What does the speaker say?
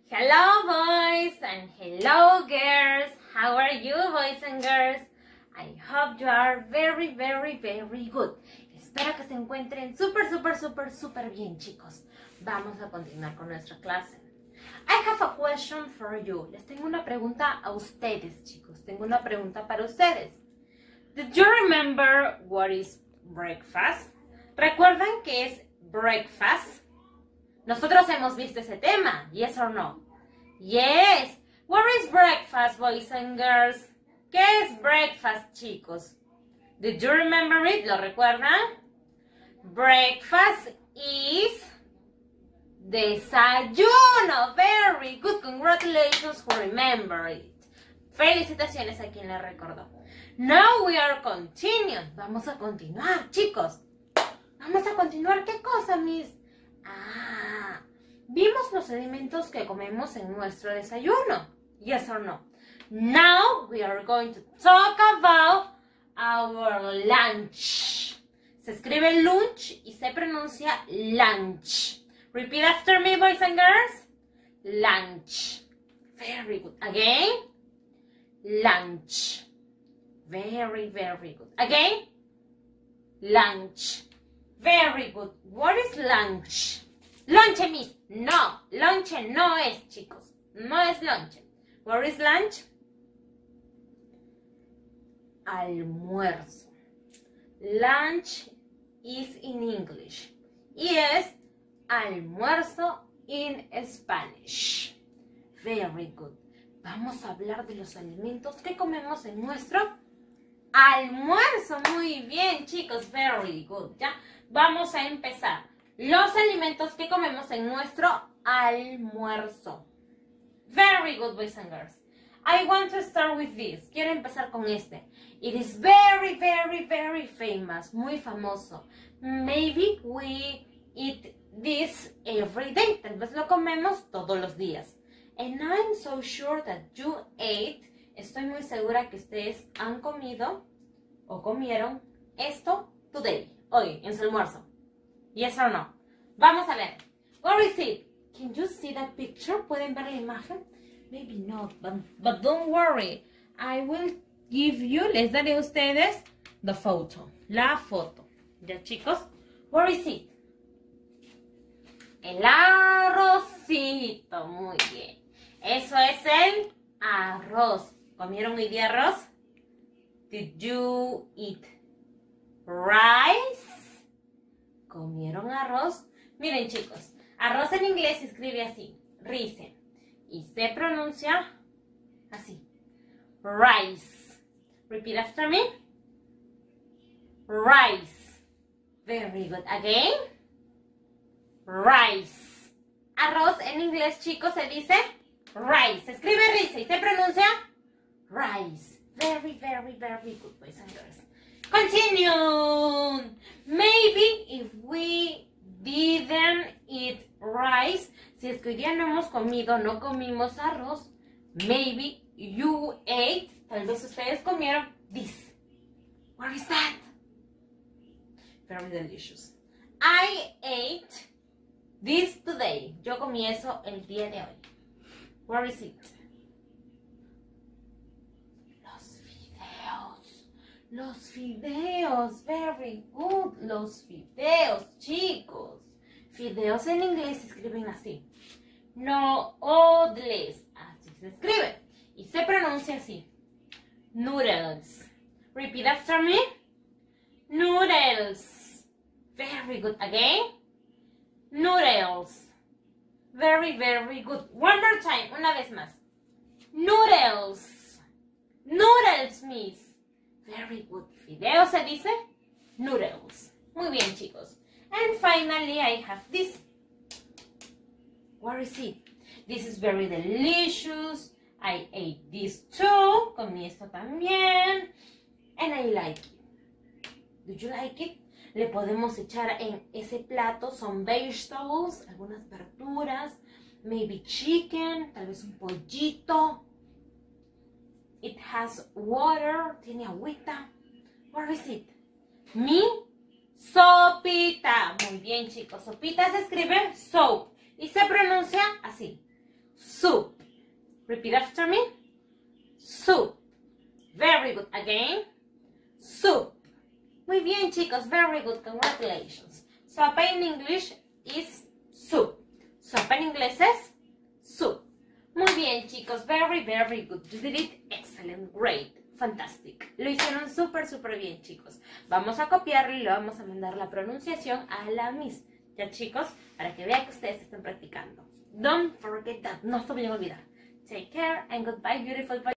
Hello boys and hello girls. How are you boys and girls? I hope you are very good. Espero que se encuentren súper bien, chicos. Vamos a continuar con nuestra clase. I have a question for you. Les tengo una pregunta a ustedes, chicos. Tengo una pregunta para ustedes. Did you remember what is breakfast? ¿Recuerdan qué es breakfast? Nosotros hemos visto ese tema, yes or no? Yes. What is breakfast, boys and girls? ¿Qué es breakfast, chicos? Did you remember it? ¿Lo recuerdan? Breakfast is desayuno. Very good. Congratulations for remembering it. Felicitaciones a quien le recordó. Now we are continuing. Vamos a continuar, chicos. Vamos a continuar. ¿Qué cosa, Miss? Vimos los alimentos que comemos en nuestro desayuno. Yes or no? Now we are going to talk about our lunch. Se escribe lunch y se pronuncia lunch. Repeat after me, boys and girls. Lunch. Very good. Again. Lunch. Very good. Again. Lunch. Very good. What is lunch? Lonche, Miss. No, lonche no es, chicos. No es lonche. What is lunch? Almuerzo. Lunch is in English. Y es almuerzo in Spanish. Very good. Vamos a hablar de los alimentos que comemos en nuestro almuerzo. Muy bien, chicos. Very good. ¿Ya? Vamos a empezar. Los alimentos que comemos en nuestro almuerzo. Very good, boys and girls. I want to start with this. Quiero empezar con este. It is very famous. Muy famoso. Maybe we eat this every day. Tal vez lo comemos todos los días. And I'm so sure that you ate. Estoy muy segura que ustedes han comido o comieron esto today. Hoy, en su almuerzo. Yes or no? Vamos a ver. Where is it? Can you see that picture? ¿Pueden ver la imagen? Maybe not, but don't worry. I will give you, les daré a ustedes the photo. La foto. ¿Ya, chicos? Where is it? El arrocito. Muy bien. Eso es el arroz. ¿Comieron hoy día arroz? Did you eat rice? ¿Comieron arroz? Miren, chicos, arroz en inglés se escribe así, rice, y se pronuncia así, rice. Repeat after me. Rice. Very good. Again. Rice. Arroz en inglés, chicos, se dice rice. Se escribe rice y se pronuncia rice. Very good, boys and girls. Continue. Maybe if we didn't eat rice, si es que hoy día no hemos comido, no comimos arroz, maybe you ate, tal vez ustedes comieron this. What is that? Very delicious. I ate this today. Yo comí eso el día de hoy. Where is it? Los fideos, very good, los fideos, chicos. Fideos en inglés se escriben así. Noodles, así se escribe. Y se pronuncia así. Noodles. Repeat after me. Noodles. Very good. Again. Noodles. Very good. One more time, una vez más. Noodles. Noodles, miss. Very good. Fideo se dice noodles. Muy bien, chicos. And finally, I have this. Where is it? This is very delicious. I ate this too. Comí esto también. And I like it. Do you like it? Le podemos echar en ese plato some vegetables, algunas verduras, maybe chicken, tal vez un pollito. It has water, tiene agüita. Where is it? Mi sopita. Muy bien, chicos. Sopita se escribe soap y se pronuncia así. soup. Repeat after me. Soup. Very good. Again. Soup. Muy bien, chicos. Very good. Congratulations. Sopa in English is soup. Sopa en inglés es soup. Muy bien, chicos. Very, very good. You did it. Excellent. Great. Fantastic. Lo hicieron súper, súper bien, chicos. Vamos a copiarlo y le vamos a mandar la pronunciación a la Miss. Ya, chicos, para que vean que ustedes están practicando. Don't forget that. No se vayan a olvidar. Take care and goodbye, beautiful boys.